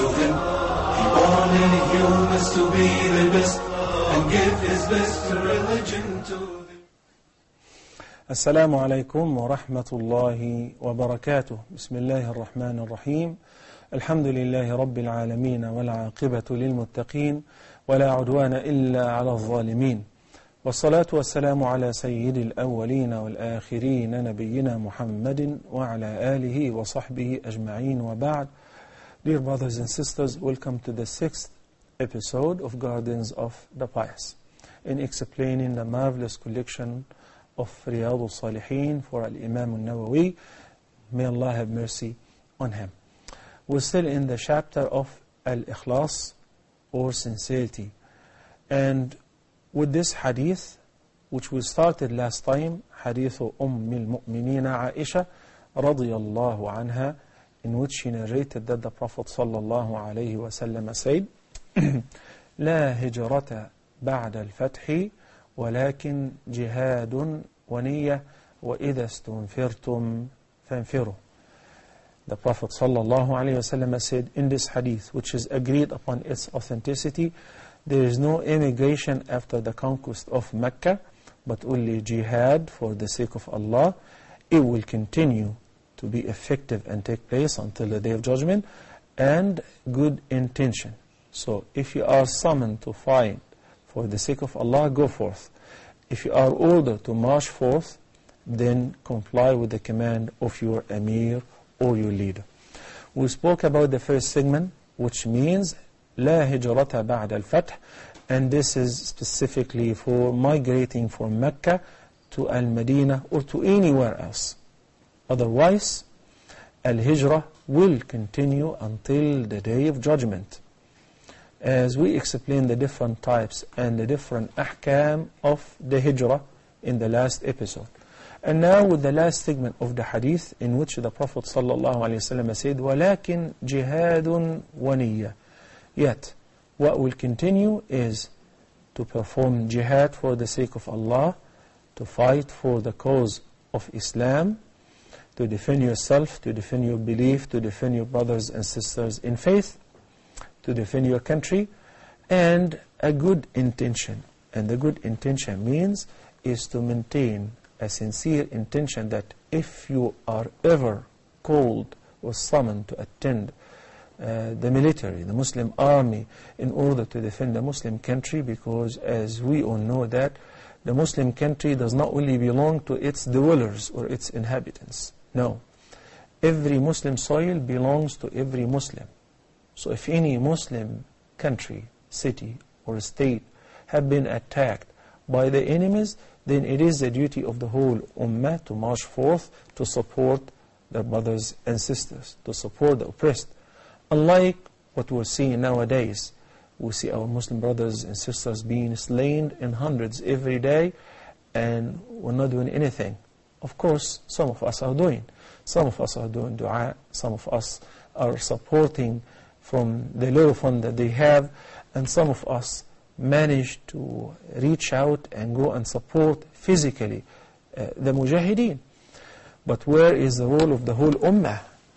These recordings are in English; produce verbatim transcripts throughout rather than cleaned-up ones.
to him. He wanted humans to be the best and give his best religion to them. السلام عليكم ورحمة الله وبركاته. بسم الله الرحمن الرحيم. الحمد لله رب العالمين والعاقبة للمتقين ولا عدوان إلا على الظالمين، والصلاة والسلام على سيد الأولين والآخرين نبينا محمد وعلى آله وصحبه أجمعين وبعد. Dear brothers and sisters, welcome to the sixth episode of Gardens of the Pious, in explaining the marvelous collection of Riyadh al-Salihin for Al-Imam al-Nawawi. May Allah have mercy on him. We're still in the chapter of Al-Ikhlas, or sincerity. And with this hadith, which we started last time, Hadith Umm al-Mu'mineen Aisha radiyallahu anha, in which she narrated that the Prophet sallallahu alayhi wa sallam said, لا هجرة بعد الفتح ولكن جهاد ونية وإذا استنفرتم فانفروا. The Prophet sallallahu alayhi wa sallam said in this hadith, which is agreed upon its authenticity, there is no emigration after the conquest of Mecca, but only jihad for the sake of Allah. It will continue to be effective and take place until the Day of Judgment, and good intention. So if you are summoned to fight for the sake of Allah, go forth. If you are ordered to march forth, then comply with the command of your Amir or your leader. We spoke about the first segment, which means لا هجرة بعد الفتح, and this is specifically for migrating from Mecca to Al-Madinah or to anywhere else. Otherwise, Al-Hijrah will continue until the Day of Judgment, as we explain the different types and the different ahkam of the Hijrah in the last episode. And now with the last segment of the hadith, in which the Prophet sallallahu alaihi wasallam said, وَلَكِنْ جِهَادٌ وَنِيَّةٌ. Yet, what will continue is to perform jihad for the sake of Allah, to fight for the cause of Islam, to defend yourself, to defend your belief, to defend your brothers and sisters in faith, to defend your country, and a good intention. And the good intention means is to maintain a sincere intention that if you are ever called or summoned to attend uh, the military, the Muslim army, in order to defend the Muslim country, because as we all know that the Muslim country does not only belong to its dwellers or its inhabitants. No. Every Muslim soil belongs to every Muslim. So if any Muslim country, city or state have been attacked by the enemies, then it is the duty of the whole ummah to march forth to support their brothers and sisters, to support the oppressed. Unlike what we're seeing nowadays, we see our Muslim brothers and sisters being slain in hundreds every day, and we're not doing anything. Of course, some of us are doing. Some of us are doing dua, some of us are supporting from the little fund that they have, and some of us manage to reach out and go and support physically uh, the mujahideen. But where is the role of the whole ummah?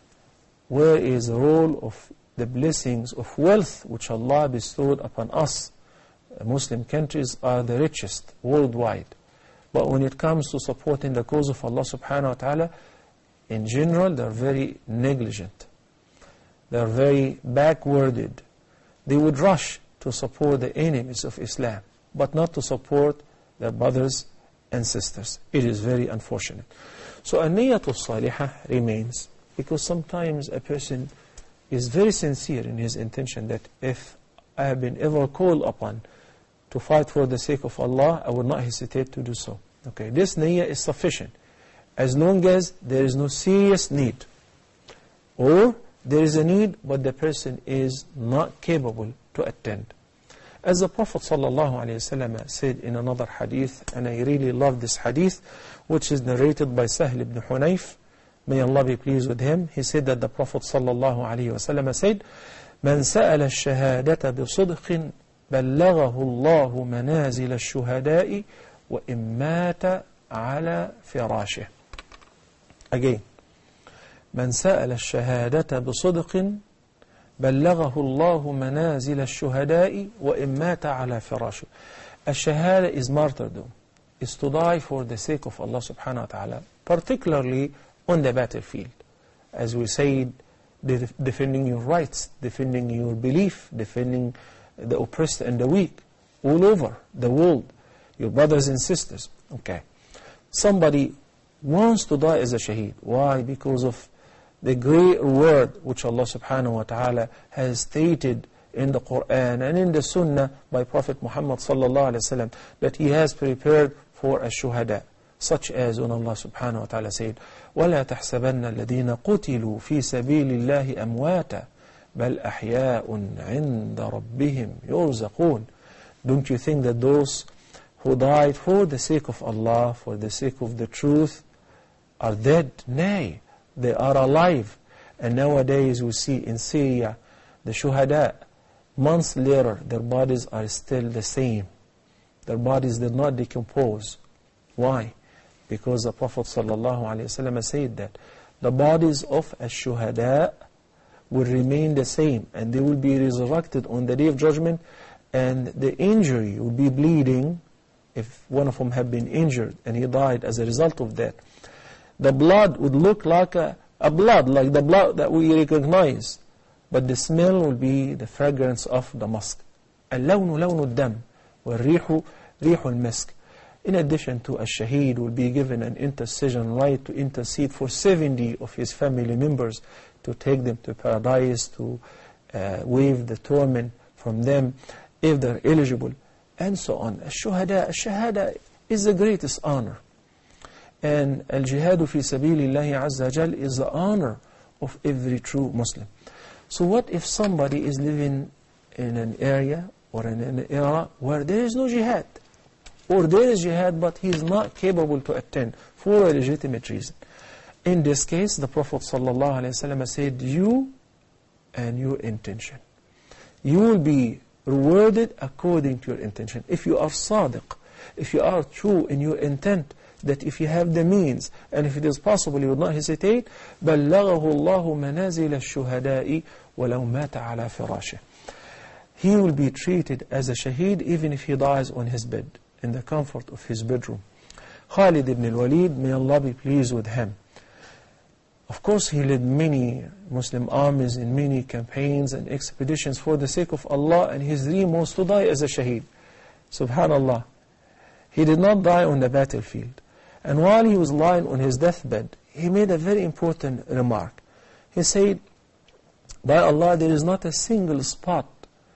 Where is the role of the blessings of wealth which Allah bestowed upon us? Uh, Muslim countries are the richest worldwide. But when it comes to supporting the cause of Allah subhanahu wa ta'ala, in general, they are very negligent. They are very backwarded. They would rush to support the enemies of Islam, but not to support their brothers and sisters. It is very unfortunate. So an-niyyatu salihah remains, because sometimes a person is very sincere in his intention that if I have been ever called upon to fight for the sake of Allah, I will not hesitate to do so. Okay, this niyyah is sufficient, as long as there is no serious need, or there is a need but the person is not capable to attend. As the Prophet ﷺ said in another hadith, and I really love this hadith, which is narrated by Sahl ibn Hunayf, may Allah be pleased with him. He said that the Prophet ﷺ said, من سأل الشهادة بصدق بلغه الله منازل الشهداء وإن مات على فراشه. Again, من سأل الشهادة بصدق بلغه الله منازل الشهداء وإن مات على فراشه. الشهادة is martyrdom, is to die for the sake of Allah subhanahu wa ta'ala, particularly on the battlefield. As we said, de defending your rights, defending your belief, defending the oppressed and the weak, all over the world, your brothers and sisters. Okay. Somebody wants to die as a shaheed. Why? Because of the great word which Allah subhanahu wa ta'ala has stated in the Quran and in the Sunnah by Prophet Muhammad sallallahu alayhi wa sallam, that He has prepared for a shuhada, such as when Allah subhanahu wa ta'ala said, وَلَا تَحْسَبَنَّ الَّذِينَ قُتِلُوا فِي سَبِيلِ اللَّهِ أَمْوَاتًا بَلْ أَحْيَاءٌ عِنْدَ رَبِّهِمْ يُرْزَقُونَ. Don't you think that those who died for the sake of Allah, for the sake of the truth, are dead? Nay, they are alive. And nowadays we see in Syria, the shuhada, months later, their bodies are still the same. Their bodies did not decompose. Why? Because the Prophet ﷺ said that the bodies of ash-shuhada will remain the same, and they will be resurrected on the Day of Judgment, and the injury will be bleeding. If one of them had been injured and he died as a result of that, the blood would look like a, a blood, like the blood that we recognize, but the smell will be the fragrance of the musk. اللون لون الدم والريح ريح المسك. In addition to, a shaheed will be given an intercession right to intercede for seventy of his family members, to take them to paradise, to uh, waive the torment from them if they're eligible, and so on. Ash-shuhada, ash-shahada is the greatest honor. And al-jihadu fi sabilillahi azza jal is the honor of every true Muslim. So what if somebody is living in an area or in an era where there is no jihad? Or there is jihad, but he is not capable to attend for a legitimate reason. In this case, the Prophet ﷺ said, you and your intention. You will be rewarded according to your intention. If you are sadiq, if you are true in your intent, that if you have the means, and if it is possible, you would not hesitate, بَلَّغَهُ اللَّهُ مَنَازِلَ الشُّهَدَاءِ وَلَوْ مَاتَ عَلَى فِرَاشِهِ. He will be treated as a shaheed even if he dies on his bed, in the comfort of his bedroom. Khalid ibn al-Walid, may Allah be pleased with him. Of course, he led many Muslim armies in many campaigns and expeditions for the sake of Allah, and his dream was to die as a shaheed. Subhanallah. He did not die on the battlefield. And while he was lying on his deathbed, he made a very important remark. He said, by Allah, there is not a single spot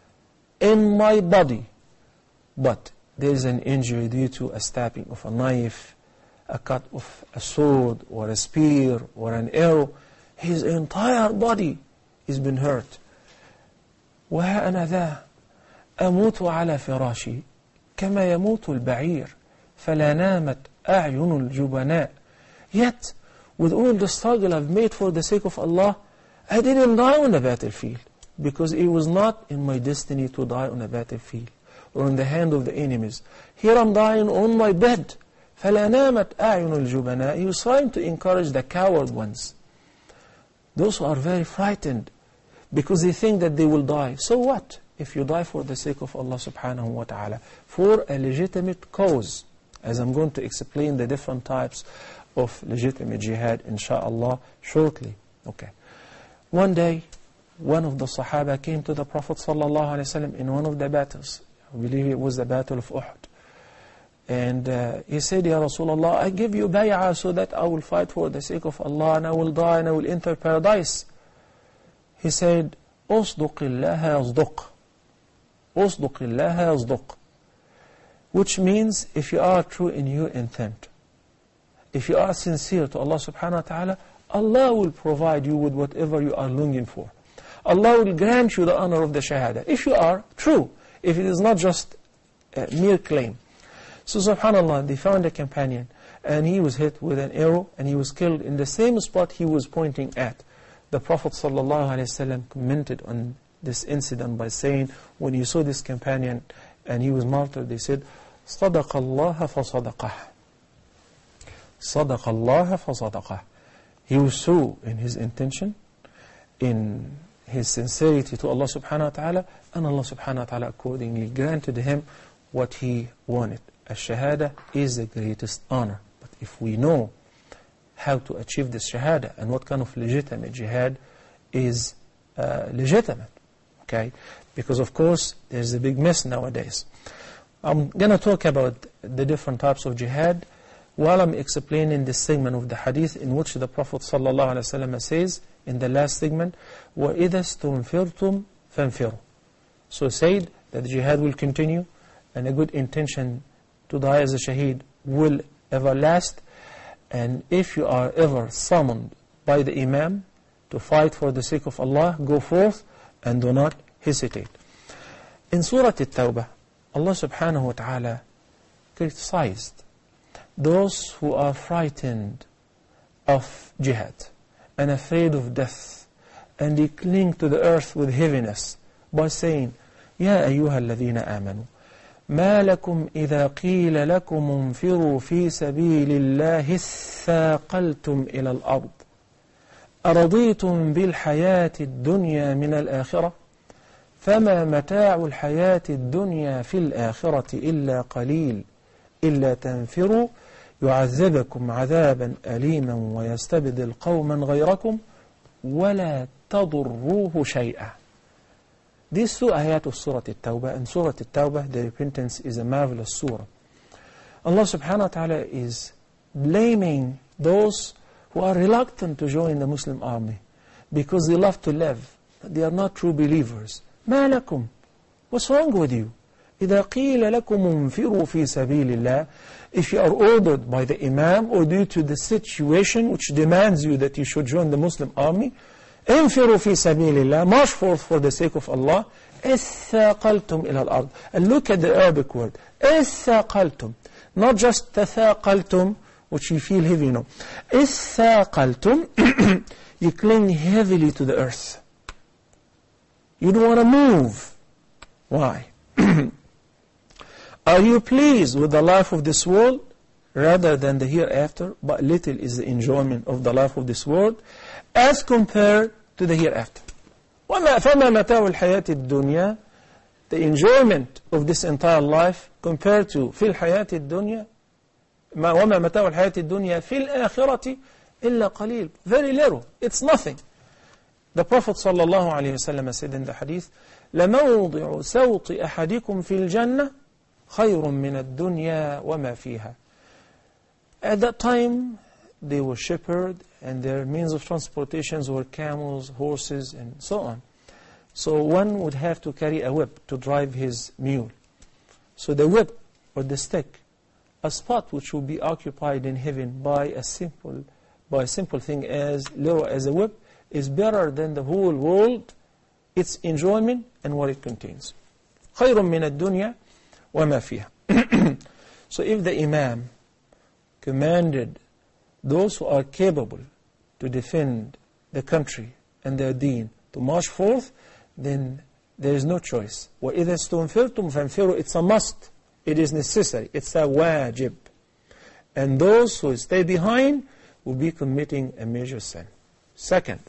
in my body, but there is an injury due to a stabbing of a knife, a cut of a sword, or a spear, or an arrow. His entire body has been hurt. وَهَا أَنَا ذَا أَمُوتُ عَلَى فِرَاشِي كَمَا يَمُوتُ الْبَعِيرُ فَلَا نَامَتْ أَعْيُنُ الْجُبَنَاءِ. Yet, with all the struggle I've made for the sake of Allah, I didn't die on the battlefield, because it was not in my destiny to die on a battlefield or in the hand of the enemies. Here I'm dying on my bed. فَلَا نَامَتْ أَعْيُنُ الْجُبَنَاءِ. He was trying to encourage the coward ones, those who are very frightened, because they think that they will die. So what if you die for the sake of Allah subhanahu wa ta'ala, for a legitimate cause? As I'm going to explain the different types of legitimate jihad, insha'Allah, shortly. Okay. One day, one of the Sahaba came to the Prophet sallallahu alaihi wasallam in one of the battles. I believe it was the Battle of Uhud. And uh, he said, Ya Rasulullah, I give you bay'ah so that I will fight for the sake of Allah, and I will die and I will enter paradise. He said, أصدق الله يصدق. أصدق الله يصدق. Which means, if you are true in your intent, if you are sincere to Allah subhanahu wa ta'ala, Allah will provide you with whatever you are longing for. Allah will grant you the honor of the shahada, if you are true, if it is not just a mere claim. So subhanallah, they found a companion, and he was hit with an arrow, and he was killed in the same spot he was pointing at. The Prophet sallallahu alaihi wasallam commented on this incident by saying, when he saw this companion and he was martyred, they said, صَدَقَ اللَّهَ فَصَدَقَهُ. صَدَقَ اللَّهَ فَصَدَقَهُ. He was true in his intention, in his sincerity to Allah subhanahu wa ta'ala, and Allah subhanahu wa ta'ala accordingly granted him what he wanted. Ash-shahada is the greatest honor. But if we know how to achieve this shahada and what kind of legitimate jihad is uh, legitimate, okay? Because of course there's a big mess nowadays. I'm going to talk about the different types of jihad while I'm explaining this segment of the hadith in which the Prophet ﷺ says in the last segment, وَإِذَا اسْتُنْفِرْتُمْ فَانْفِرُوا. So said that the jihad will continue and a good intention to die as a shaheed will ever last. And if you are ever summoned by the Imam to fight for the sake of Allah, go forth and do not hesitate. In Surah At-Tawbah, Allah subhanahu wa ta'ala criticized those who are frightened of jihad and afraid of death, and they cling to the earth with heaviness by saying, يَا أَيُّهَا الَّذِينَ آمَنُوا مَا لَكُمْ إِذَا قِيلَ لَكُمْ انْفِرُوا فِي سَبِيلِ اللَّهِ اثَّاقَلْتُمْ إِلَى الْأَرْضِ أَرَضِيتُمْ بِالْحَيَاةِ الدُّنْيَا مِنَ الْآخِرَةِ فَمَا مَتَاعُ الْحَيَاةِ الدُّنْيَا فِي الْآخِرَةِ إِلَّا قَلِيلٌ إِلَّا تَنْفِرُوا يُعَذِّبَكُمْ عَذَابًا أَلِيمًا وَيَسْتَبْدِلْ قَوْمًا غَيْرَكُمْ وَلَا تَضُرُّوهُ شَيْئًا. These two ayat of Surah At-Tawbah, and Surah At-Tawbah, the repentance, is a marvelous surah. Allah subhanahu wa ta'ala is blaming those who are reluctant to join the Muslim army because they love to live, but they are not true believers. مَا لَكُمْ? What's wrong with you? إِذَا قِيلَ لَكُمْ انْفِرُوا فِي سَبِيلِ اللَّهِ. If you are ordered by the Imam or due to the situation which demands you that you should join the Muslim army, انفروا في سبيل الله, march forth for the sake of Allah, اثاقلتم إلى الأرض. And look at the Arabic word, اثاقلتم, not just تثاقلتم, which you feel heavy, no. اثاقلتم, you cling heavily to the earth. You don't want to move. Why? Are you pleased with the life of this world rather than the hereafter? But little is the enjoyment of the life of this world as compared to the hereafter. وَمَا فَمَا مَتَاعُ الْحَيَاةِ الدُّنْيَا. The enjoyment of this entire life compared to فِي الْحَيَاةِ الدُّنْيَا وَمَا مَتَاعُ الْحَيَاةِ الدُّنْيَا فِي الْآخِرَةِ إِلَّا قَلِيلٌ. Very little. It's nothing. The Prophet sallallahu alayhi wa sallam said in the hadith, لَمَوْضِعُ سَوْطِ أَحَدِكُمْ فِي الْجَنَّةِ خَيْرٌ مِّنَ الدُّنْيَا وَمَا فِيهَا. At that time, they were shepherd, and their means of transportations were camels, horses, and so on. So one would have to carry a whip to drive his mule. So the whip or the stick, a spot which will be occupied in heaven by a simple, by a simple thing as little as a whip, is better than the whole world, its enjoyment and what it contains. خَيْرٌ مِّنَ الدُّنْيَا وَمَا فِيهَا. So if the Imam commanded those who are capable to defend the country and their deen to march forth, then there is no choice. وَإِذَا اسْتُنْفِرْتُمْ فَانْفِرُوا. It's a must. It is necessary. It's a wajib. And those who stay behind will be committing a major sin. Second,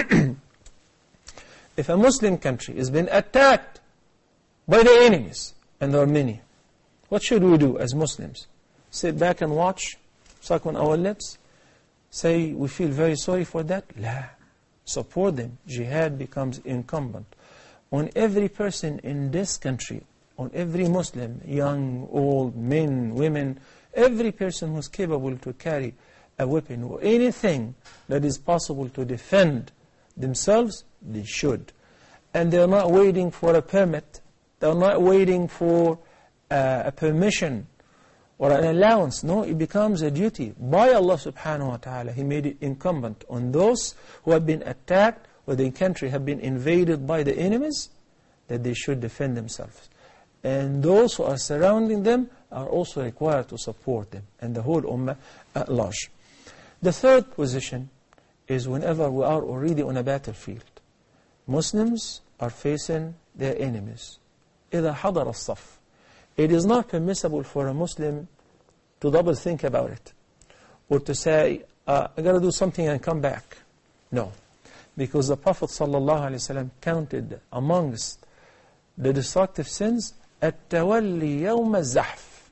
if a Muslim country has been attacked by the enemies, and there are many, what should we do as Muslims? Sit back and watch, suck on our lips, say we feel very sorry for that? La. Support them. Jihad becomes incumbent on every person in this country, on every Muslim, young, old, men, women, every person who's capable to carry a weapon or anything that is possible to defend themselves, they should. And they're not waiting for a permit. They're not waiting for uh, a permission or an allowance. No, it becomes a duty by Allah subhanahu wa ta'ala. He made it incumbent on those who have been attacked or the country have been invaded by the enemies, that they should defend themselves. And those who are surrounding them are also required to support them, and the whole ummah at large. The third position is whenever we are already on a battlefield. Muslims are facing their enemies. إِذَا حَضَرَ الصَّفْ. It is not permissible for a Muslim to double think about it, or to say, uh, I got to do something and come back. No. Because the Prophet ﷺ counted amongst the destructive sins التولي يوم الزحف,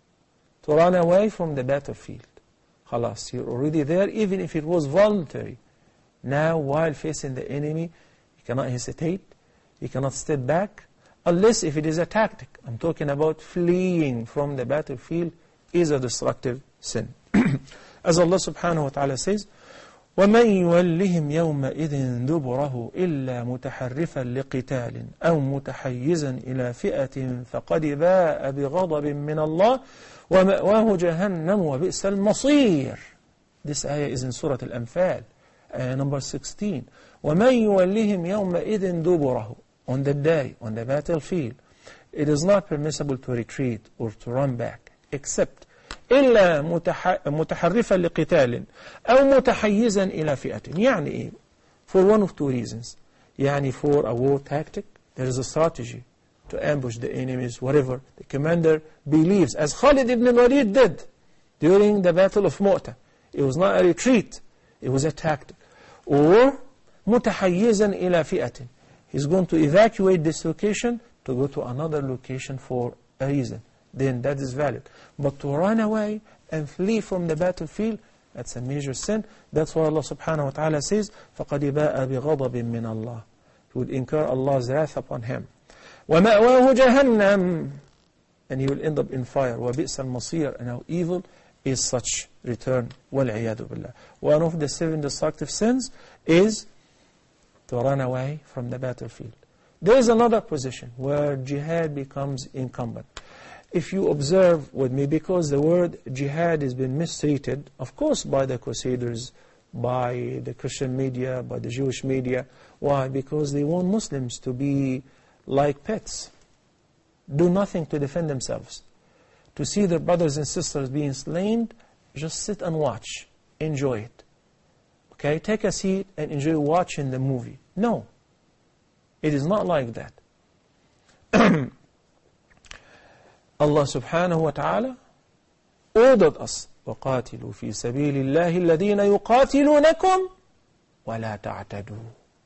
to run away from the battlefield. Khalas, you're already there, even if it was voluntary. Now, while facing the enemy, you cannot hesitate, you cannot step back, unless if it is a tactic. I'm talking about fleeing from the battlefield is a destructive sin. As Allah subhanahu wa ta'ala says, وَمَنْ يُوَلِّهِمْ يَوْمَئِذٍ دُبُرَهُ إِلَّا مُتَحَرِّفًا لِقِتَالٍ أَوْ مُتَحَيِّزًا إِلَى فِئَةٍ فَقَدْ بَاءَ بِغَضَبٍ مِّنَ اللَّهِ وَمَأْوَاهُ جَهَنَّمُ وَبِئْسَ الْمَصِيرُ. This ayah is in Surah Al-Anfal, ayah number sixteen. وَمَنْ يُوَلِّهِمْ يَوْمَئِذٍ دُبُرَهُ. On the day, on the battlefield, it is not permissible to retreat or to run back, except إلا متحرفا لقتال أو متحيزا إلى فئة. يعني إيه؟ For one of two reasons. يعني for a war tactic, there is a strategy to ambush the enemies, whatever the commander believes, as Khalid ibn Walid did during the Battle of Mu'tah. It was not a retreat, it was a tactic. Or متحيزا إلى فئة. He's going to evacuate this location to go to another location for a reason. Then that is valid. But to run away and flee from the battlefield, that's a major sin. That's why Allah subhanahu wa ta'ala says, فَقَدْ بَاءَ بِغَضَبٍ مِّنَ اللَّهِ. He would incur Allah's wrath upon him. وَمَأْوَاهُ جَهَنَّمْ. And he will end up in fire. وَبِئْسَ الْمَصِيرُ. And how evil is such return. وَالْعِيَاذُ بِاللَّهِ. One of the seven destructive sins is to run away from the battlefield. There is another position where jihad becomes incumbent. If you observe with me, because the word jihad has been mistreated, of course by the Crusaders, by the Christian media, by the Jewish media. Why? Because they want Muslims to be like pets. Do nothing to defend themselves. To see their brothers and sisters being slain, just sit and watch. Enjoy it. Okay, take a seat and enjoy watching the movie. No, it is not like that. Allah subhanahu wa ta'ala ordered us, وَقَاتِلُوا فِي سَبِيلِ اللَّهِ الَّذِينَ يُقَاتِلُونَكُمْ وَلَا تَعْتَدُوا.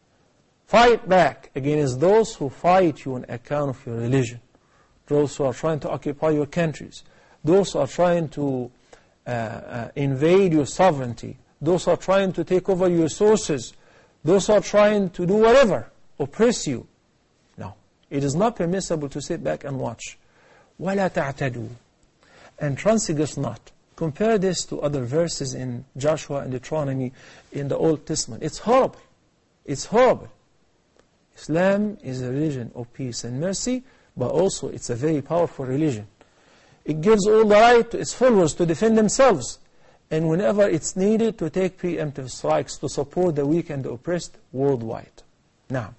Fight back against those who fight you on account of your religion. Those who are trying to occupy your countries. Those who are trying to uh, uh, invade your sovereignty. Those who are trying to take over your sources. Those who are trying to do whatever, oppress you. No, it is not permissible to sit back and watch. وَلَا تَعْتَدُوا. And transgress not. Compare this to other verses in Joshua and Deuteronomy in the Old Testament. It's horrible. It's horrible. Islam is a religion of peace and mercy, but also it's a very powerful religion. It gives all the right to its followers to defend themselves, and whenever it's needed to take preemptive strikes to support the weak and the oppressed worldwide. Now,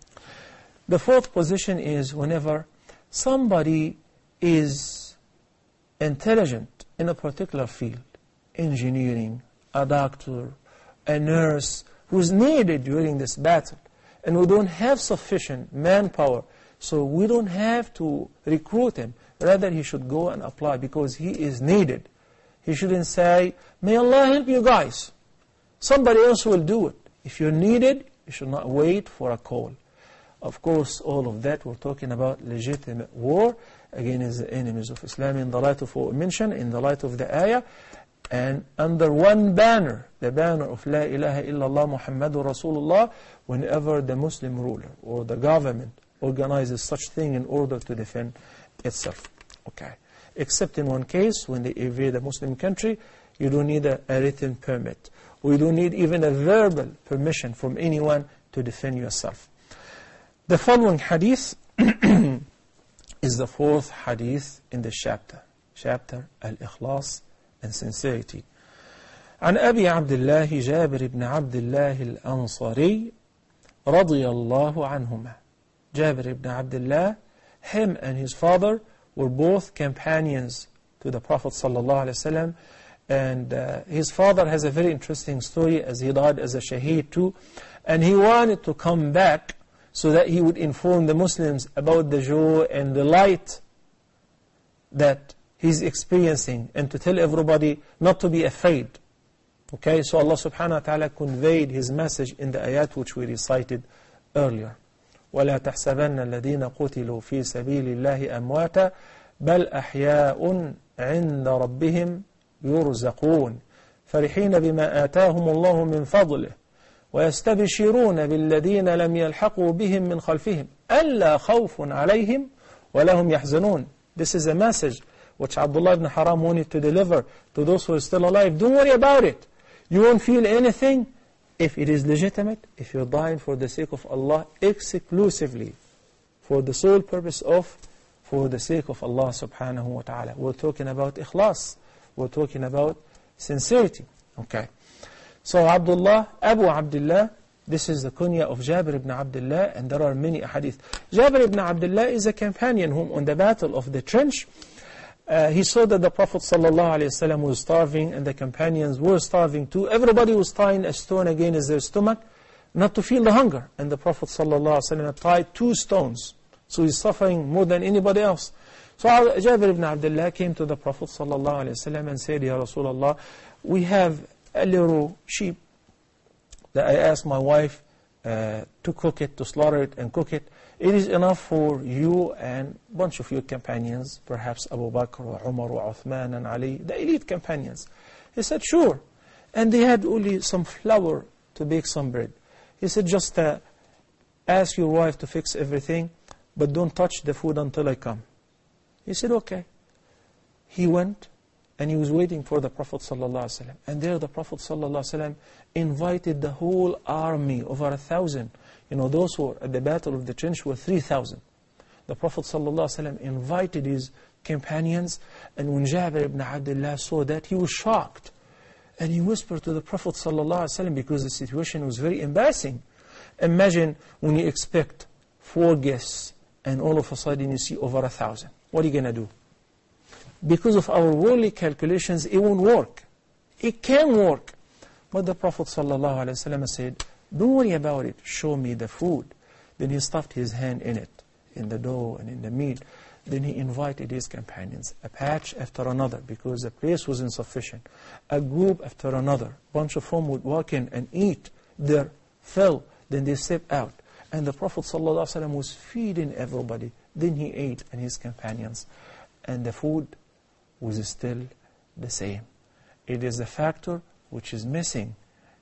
the fourth position is whenever somebody is intelligent in a particular field, engineering, a doctor, a nurse, who is needed during this battle, and we don't have sufficient manpower, so we don't have to recruit him. Rather, he should go and apply because he is needed. He shouldn't say, may Allah help you guys. Somebody else will do it. If you're needed, you should not wait for a call. Of course, all of that, we're talking about legitimate war against the enemies of Islam in the light of what we mentioned, in the light of the ayah, and under one banner, the banner of La ilaha illallah Muhammadur Rasulullah, whenever the Muslim ruler or the government organizes such thing in order to defend itself. Okay. Except in one case, when they invade a Muslim country, you don't need a, a written permit. We don't need even a verbal permission from anyone to defend yourself. The following hadith is the fourth hadith in the chapter. Chapter Al-Ikhlas and Sincerity. عن أبي عبد الله جابر بن عبد الله الأنصاري رضي الله عنهما. Jabir ibn Abdullah, him and his father were both companions to the Prophet sallallahu alaihi wasallam, and uh, his father has a very interesting story as he died as a shaheed too, and he wanted to come back so that he would inform the Muslims about the joy and the light that he's experiencing, and to tell everybody not to be afraid. Okay, so Allah subhanahu wa ta'ala conveyed His message in the ayat which we recited earlier. وَلَا تَحْسَبَنَّ الَّذِينَ قُتِلُوا فِي سَبِيلِ اللَّهِ أَمْوَاتًا بَلْ أَحْيَاءٌ عِنْدَ رَبِّهِمْ يُرْزَقُونَ فَرِحِينَ بِمَا آتَاهُمُ اللَّهُ مِنْ فَضْلِهِ وَيَسْتَبْشِرُونَ بِالَّذِينَ لَمْ يَلْحَقُوا بِهِمْ مِنْ خَلْفِهِمْ أَلَّا خَوْفٌ عَلَيْهِمْ وَلَهُمْ يَحْزَنُونَ. This is a message which Abdullah ibn Haram wanted to deliver to those who are still alive. Don't worry about it. You won't feel anything if it is legitimate, if you're dying for the sake of Allah exclusively, for the sole purpose of, for the sake of Allah subhanahu wa ta'ala. We're talking about ikhlas. We're talking about sincerity. Okay. So Abdullah, Abu Abdullah, this is the kunya of Jabir ibn Abdullah, and there are many hadith. Jabir ibn Abdullah is a companion whom on the battle of the trench, Uh, he saw that the Prophet ﷺ was starving and the companions were starving too. Everybody was tying a stone against their stomach not to feel the hunger. And the Prophet ﷺ tied two stones. So he's suffering more than anybody else. So Jabir ibn Abdullah came to the Prophet ﷺ and said, Ya Rasulullah, we have a little sheep that I asked my wife uh, to cook it, to slaughter it and cook it. It is enough for you and a bunch of your companions, perhaps Abu Bakr or Umar or Uthman and Ali, the elite companions. He said, sure. And they had only some flour to bake some bread. He said, just uh, ask your wife to fix everything, but don't touch the food until I come. He said, okay. He went and he was waiting for the Prophet ﷺ. And there the Prophet ﷺ invited the whole army, over a thousand. You know, those who were at the battle of the trench were three thousand. The Prophet ﷺ invited his companions, and when Jabir ibn Abdullah saw that, he was shocked. And he whispered to the Prophet ﷺ, because the situation was very embarrassing. Imagine when you expect four guests, and all of a sudden you see over a thousand. What are you going to do? Because of our worldly calculations, it won't work. It can work. But the Prophet ﷺ said, don't worry about it, show me the food. Then he stuffed his hand in it, in the dough and in the meat. Then he invited his companions, a patch after another, because the place was insufficient. A group after another, a bunch of whom would walk in and eat their fill. Then they step out. And the Prophet ﷺ was feeding everybody. Then he ate, and his companions. And the food was still the same. It is a factor which is missing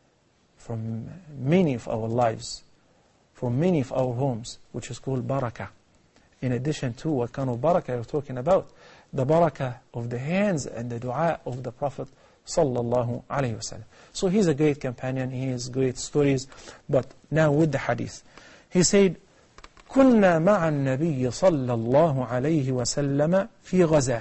from many of our lives, from many of our homes, which is called barakah. In addition to what kind of barakah you're talking about, the barakah of the hands and the dua of the Prophet sallallahu alaihi wasallam. So he's a great companion, he has great stories. But now with the hadith, he said, كنا مع النبي صلى الله عليه وسلم في غزاه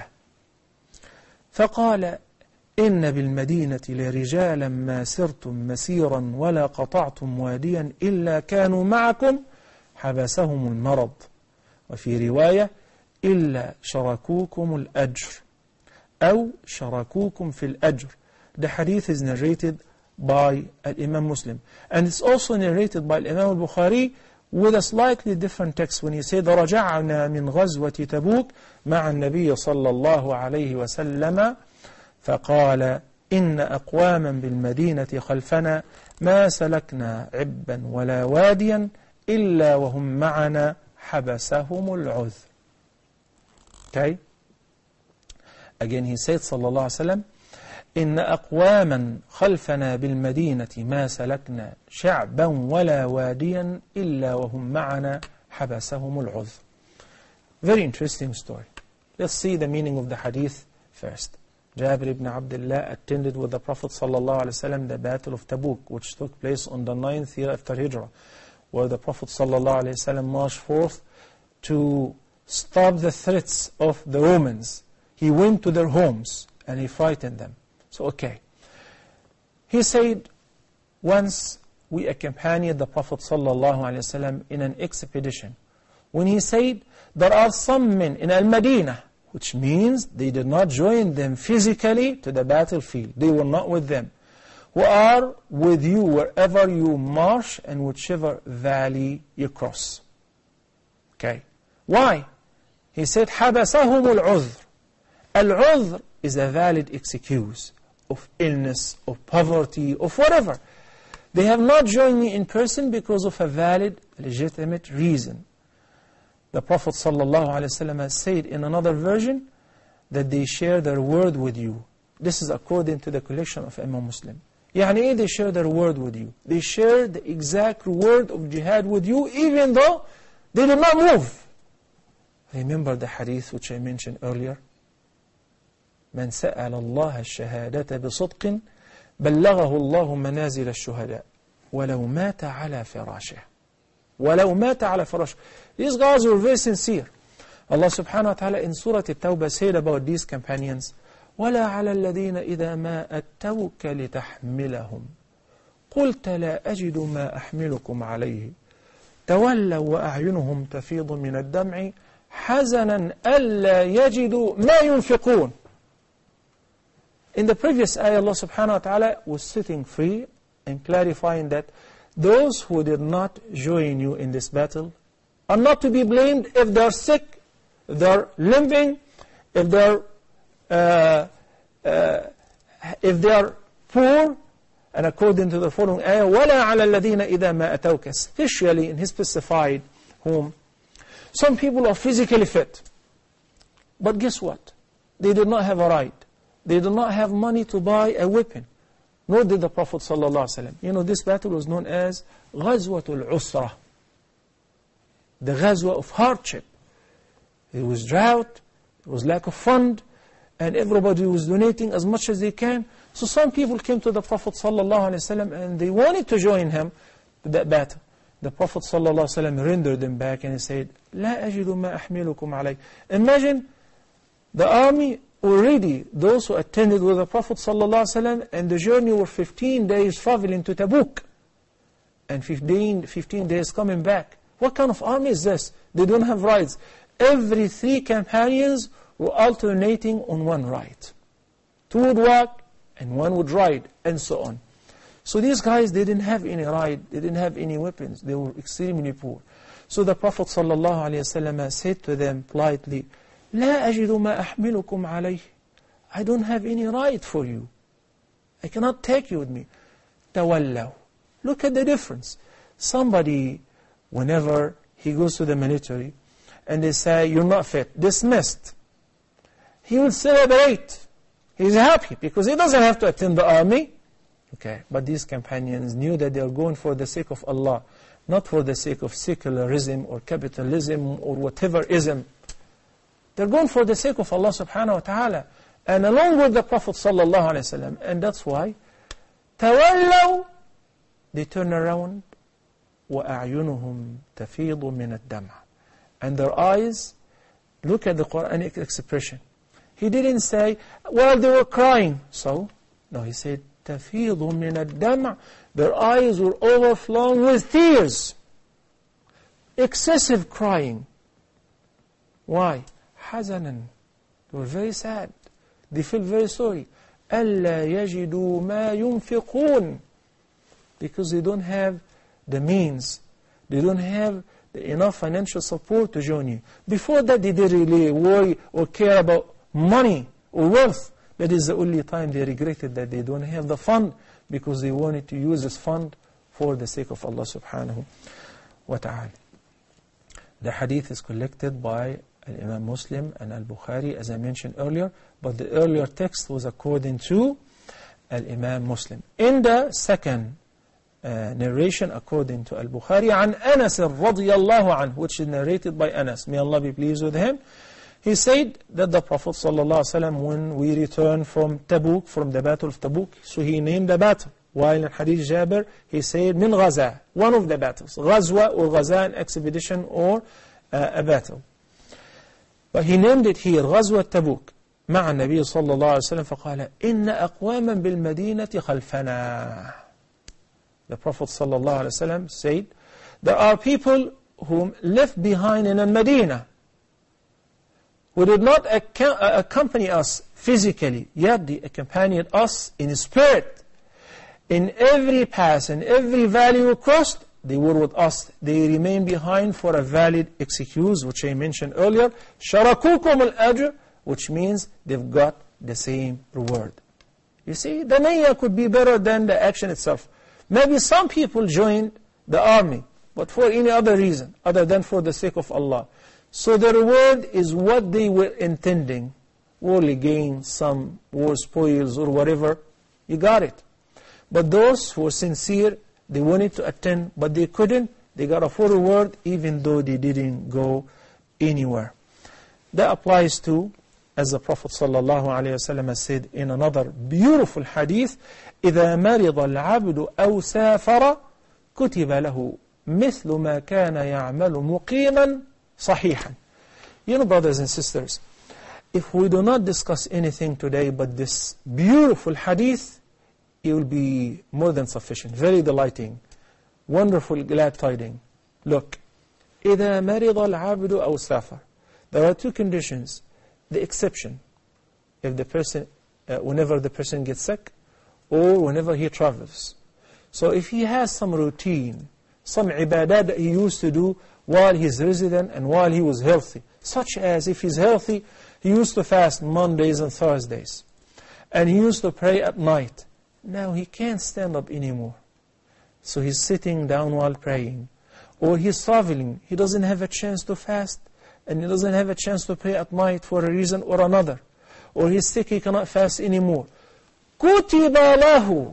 فقال إن بالمدينة لرجالا ما سرتم مسيرا ولا قطعتم واديا إلا كانوا معكم حبسهم المرض وفي رواية إلا شركوكم الأجر أو شركوكم في الأجر. The hadith is narrated by Imam Muslim, and it's also narrated by Imam al-Bukhari with a slightly different text when he said رجعنا من غزوة تبوك مع النبي صلى الله عليه وسلم فقال إن أقواما بالمدينة خلفنا ما سلكنا عبا ولا واديا إلا وهم معنا حبسهم العذر. Okay? Again he said صلى الله عليه وسلم إن أقواما خلفنا بالمدينة ما سلكنا شعبا ولا واديا إلا وهم معنا حبسهم العذر. Very interesting story. Let's see the meaning of the hadith first. Jabir ibn Abdullah attended with the Prophet sallallahu alaihi wasallam the battle of Tabuk, which took place on the ninth year after Hijrah, where the Prophet sallallahu alaihi wasallam marched forth to stop the threats of the Romans. He went to their homes and he frightened them. So, okay. He said, once we accompanied the Prophet sallallahu alaihi wasallam in an expedition. When he said, there are some men in Al-Madinah, which means they did not join them physically to the battlefield. They were not with them. Who are with you wherever you march and whichever valley you cross. Okay. Why? He said, حَبَسَهُمُ الْعُذْرِ. Al-'udhr is a valid excuse. of illness, of poverty, of whatever. They have not joined me in person because of a valid, legitimate reason. The Prophet ﷺ said in another version that they share their word with you. This is according to the collection of Imam Muslim. يعني they share their word with you. They share the exact word of jihad with you, even though they did not move. Remember the hadith which I mentioned earlier? من سأل الله الشهادة بصدق بلغه الله منازل الشهداء ولو مات على فراشه ولو مات على فراشه. These guys were very sincere. Allah subhanahu wa ta'ala in Surah At-Tawbah said about these companions, ولا على الذين إذا ما أتوك لتحملهم قلت لا أجد ما أحملكم عليه تولوا وأعينهم تفيض من الدمع حزنا ألا يجدوا ما ينفقون. In the previous ayah, Allah subhanahu wa ta'ala was setting free and clarifying that those who did not join you in this battle are not to be blamed if they are sick, if they are limping, if they are uh, uh, if they are poor. And according to the following ayah, وَلَا عَلَى الَّذِينَ إِذَا مَا أَتَوْكَ, especially in his specified whom some people are physically fit. But guess what? They did not have a right. They did not have money to buy a weapon. Nor did the Prophet ﷺ. You know, this battle was known as غزوة العسرة, the ghazwa of hardship. It was drought, it was lack of fund, and everybody was donating as much as they can. So some people came to the Prophet ﷺ and they wanted to join him to that battle. The Prophet ﷺ rendered them back and he said, لا أجد ما أحملكم عليه. Imagine the army already, those who attended with the Prophet ﷺ, and the journey were fifteen days traveling to Tabuk. And fifteen, fifteen days coming back. What kind of army is this? They don't have rides. Every three companions were alternating on one ride. Two would walk and one would ride, and so on. So these guys, they didn't have any ride, they didn't have any weapons, they were extremely poor. So the Prophet ﷺ said to them politely, لا أجد ما أحملكم عليه. I don't have any ride for you. I cannot take you with me. تولوا. Look at the difference. Somebody, whenever he goes to the military, and they say, you're not fit, dismissed, he will celebrate. He's happy because he doesn't have to attend the army. Okay, but these companions knew that they are going for the sake of Allah, not for the sake of secularism or capitalism or whatever ism. They're going for the sake of Allah subhanahu wa ta'ala, and along with the Prophet sallallahu alaihi wasallam. And that's why تولوا, they turn around, وأعينهم تفيض من الدمع, and their eyes, look at the Quranic expression. He didn't say, well, they were crying. So, no, he said, تفيض من الدمع. Their eyes were overflowing with tears. Excessive crying. Why? حزنا. They were very sad. They feel very sorry. ألا يجدوا ما ينفقون. Because they don't have the means. They don't have the enough financial support to join you. Before that, they didn't really worry or care about money or wealth. That is the only time they regretted that they don't have the fund, because they wanted to use this fund for the sake of Allah subhanahu wa ta'ala. The hadith is collected by Imam Muslim and Al-Bukhari, as I mentioned earlier, but the earlier text was according to Al-Imam Muslim. In the second uh, narration, according to Al-Bukhari, عن أنس رضي الله عنه, which is narrated by Anas, may Allah be pleased with him, he said that the Prophet ﷺ, when we returned from Tabuk, from the battle of Tabuk, so he named the battle. While in Hadith Jabir, he said, min ghaza, one of the battles. Ghazwa or ghaza, an expedition or uh, a battle. But he named it here, غزوة تبوك, مع النبي صلى الله عليه وسلم, فقال, إن أقواما بالمدينة خلفنا. The Prophet صلى الله عليه وسلم said, there are people whom left behind in Medina, who did not accompany us physically, yet they accompanied us in spirit. In every pass and every valley we crossed, they were with us. They remained behind for a valid excuse, which I mentioned earlier. شَرَكُوكُمُ الْأَجْرِ, which means they've got the same reward. You see, the niyyah could be better than the action itself. Maybe some people joined the army, but for any other reason, other than for the sake of Allah. So the reward is what they were intending, worldly gain, some war spoils or whatever, you got it. But those who were sincere, they wanted to attend, but they couldn't, they got a full reward even though they didn't go anywhere. That applies to, as the Prophet ﷺ has said in another beautiful hadith, إِذَا مَرِضَ الْعَبْدُ أَوْ سَافَرَ كُتِبَ لَهُ مِثْلُ مَا كَانَ يَعْمَلُ مُقِيمًا صَحِيحًا. You know, brothers and sisters, if we do not discuss anything today but this beautiful hadith, it will be more than sufficient, very delighting, wonderful, glad tidings. Look, إِذَا مَرِضَ الْعَبْدُ أَوْ سَافَرَ. There are two conditions. The exception, if the person, uh, whenever the person gets sick, or whenever he travels. So if he has some routine, some ibadah that he used to do while he's resident and while he was healthy, such as if he's healthy, he used to fast Mondays and Thursdays, and he used to pray at night. Now he can't stand up anymore. So he's sitting down while praying. Or he's traveling, he doesn't have a chance to fast, and he doesn't have a chance to pray at night for a reason or another. Or he's sick, he cannot fast anymore. كُتِبَ لَهُ.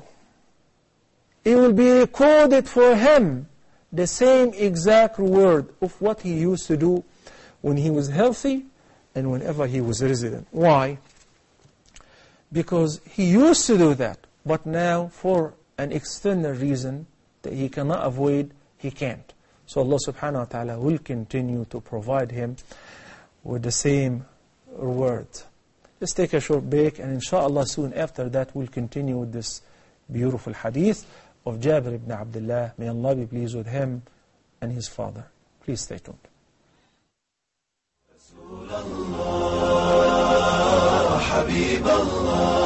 It will be recorded for him the same exact reward of what he used to do when he was healthy and whenever he was resident. Why? Because he used to do that, but now for an external reason that he cannot avoid, he can't. So Allah subhanahu wa ta'ala will continue to provide him with the same reward. Let's take a short break, and inshallah soon after that we'll continue with this beautiful hadith of Jabir ibn Abdullah. May Allah be pleased with him and his father. Please stay tuned. Rasulullah, Habib Allah.